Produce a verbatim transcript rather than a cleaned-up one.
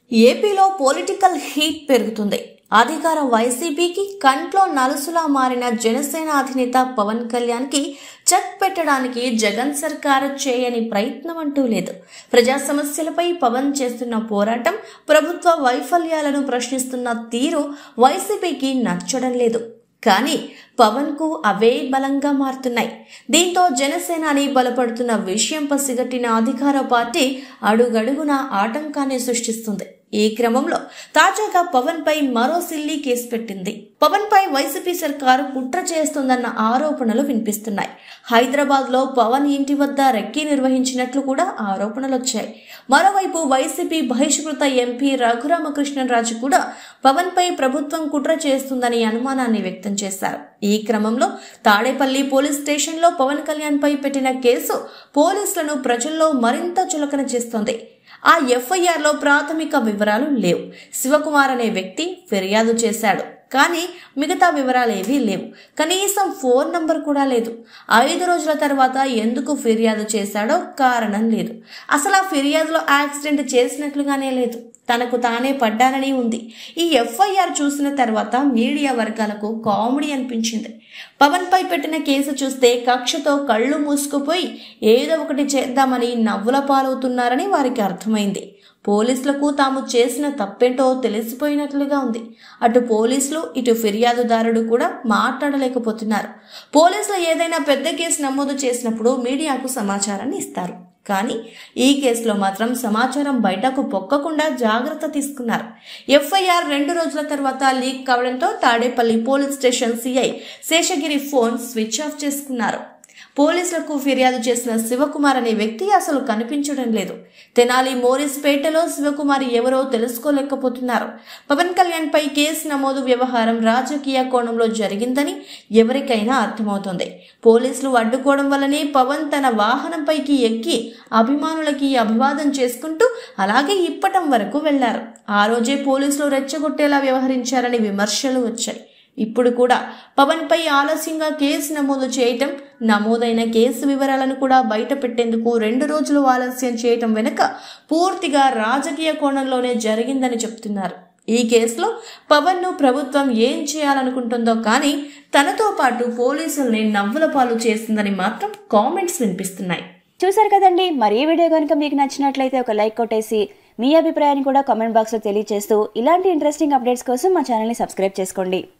ఏపీలో political heat పెరుగుతుంది. అధికార వైసీపీకి కంట్లో నలుసులా మారిన జనసేన అధినేత పవన్ కళ్యాణ్ కి చెక్ పెట్టడానికి జగన్ సర్కారు చేయని ప్రయత్నం అంటూ లేదు. ప్రజా సమస్యలపై పవన్ చేస్తున్న పోరాటం, ప్రభుత్వ వైఫల్యాలను ప్రశ్నిస్తున్న తీరు వైసీపీకి నచ్చడం లేదు. కానీ పవన్ కు అవే బలంగా మారుతున్నాయి. దీంతో జనసేనాని బలపడుతున్న విషయం పసిగట్టిన అధికార పార్టీ అడుగడుగున ఆటంకాన్ని సృష్టిస్తుంది. ఈ క్రమంలో తాజాగా పవన్ పై మరో సిల్లీ కేసు పెట్టింది. పవన్ పై వైసీపీ సర్కారు కుట్ర చేస్తుందన్న ఆరోపణలు వినిపిస్తున్నాయి. హైదరాబాద్ లో పవన్ ఇంటి వద్ద రెక్కీ నిర్వహించినట్లు కూడా ఆరోపణలు వచ్చాయి. మరోవైపు వైసీపీ బహిష్కృత ఎంపీ రఘురామకృష్ణరాజు కూడా పవన్ పై ప్రభుత్వం కుట్ర చేస్తుందని అనుమానాన్ని వ్యక్తం చేశారు. ఈ క్రమంలో తాడేపల్లి పోలీస్ స్టేషన్ లో పవన్ కళ్యాణ్ పై పెట్టిన కేసు పోలీసులను ప్రజల్లో మరింత చులకన చేస్తోంది. ఆ ఎఫ్ఐఆర్ లో ప్రాథమిక వివరాలు లేవు. శివకుమార్ అనే వ్యక్తి ఫిర్యాదు చేశాడు, కానీ మిగతా వివరాలేవీ లేవు. కనీసం ఫోన్ నంబర్ కూడా లేదు. ఐదు రోజుల తర్వాత ఎందుకు ఫిర్యాదు చేశాడో కారణం లేదు. అసలు ఆ ఫిర్యాదులో యాక్సిడెంట్ చేసినట్లుగానే లేదు. తనకు తానే పడ్డానని ఉంది. ఈ ఎఫ్ఐఆర్ చూసిన తర్వాత మీడియా వర్గాలకు కామెడీ అనిపించింది. పవన్ పై పెట్టిన కేసు చూస్తే కక్షతో కళ్ళు మూసుకుపోయి ఏదో ఒకటి చేద్దామని నవ్వుల పాలవుతున్నారని వారికి అర్థమైంది. పోలీసులకు తాము చేసిన తప్పేంటో తెలిసిపోయినట్లుగా ఉంది. అటు పోలీసులు, ఇటు ఫిర్యాదుదారుడు కూడా మాట్లాడలేకపోతున్నారు. పోలీసులు ఏదైనా పెద్ద కేసు నమోదు చేసినప్పుడు మీడియాకు సమాచారాన్ని ఇస్తారు. కానీ ఈ కేసులో మాత్రం సమాచారం బయటకు పొక్కకుండా జాగ్రత్త తీసుకున్నారు. ఎఫ్ఐఆర్ రెండు రోజుల తర్వాత లీక్ కావడంతో Tadepalli police station CI Seshagiri phone switch off చేసుకున్నారు. పోలీసులకు ఫిర్యాదు చేసిన శివకుమార్ అనే వ్యక్తి అసలు కనిపించడం లేదు. తెనాలి మోరిస్పేటలో శివకుమార్ ఎవరో తెలుసుకోలేకపోతున్నారు. పవన్ కళ్యాణ్ పై కేసు నమోదు వ్యవహారం రాజకీయ కోణంలో జరిగిందని ఎవరికైనా అర్థమవుతోంది. పోలీసులు అడ్డుకోవడం వల్లనే పవన్ తన వాహనంపైకి ఎక్కి అభిమానులకి అభివాదం చేసుకుంటూ అలాగే ఇప్పటం వరకు వెళ్లారు. ఆ రోజే పోలీసులు రెచ్చగొట్టేలా వ్యవహరించారని విమర్శలు వచ్చాయి. ఇప్పుడు కూడా పవన్ పై ఆలస్యంగా కేసు నమోదు చేయటం, నమోదైన కేసు వివరాలను కూడా బయట పెట్టేందుకు రెండు రోజులు ఆలస్యం చేయటం వెనుక పూర్తిగా రాజకీయ కోణంలోనే జరిగిందని చెప్తున్నారు. ఈ కేసులో పవన్ ను ప్రభుత్వం ఏం చేయాలనుకుంటుందో కానీ తనతో పాటు పోలీసుల్ని నవ్వుల పాలు చేసిందని మాత్రం కామెంట్స్ వినిపిస్తున్నాయి. చూసారు కదండి, మరి ఈ వీడియో కనుక మీకు నచ్చినట్లయితే ఒక లైక్ కొట్టేసి మీ అభిప్రాయాన్ని కూడా కామెంట్ బాక్స్ లో తెలియజేస్తూ ఇలాంటి ఇంట్రెస్టింగ్ అప్డేట్స్ కోసం మా ఛానల్ ని సబ్స్క్రైబ్ చేసుకోండి.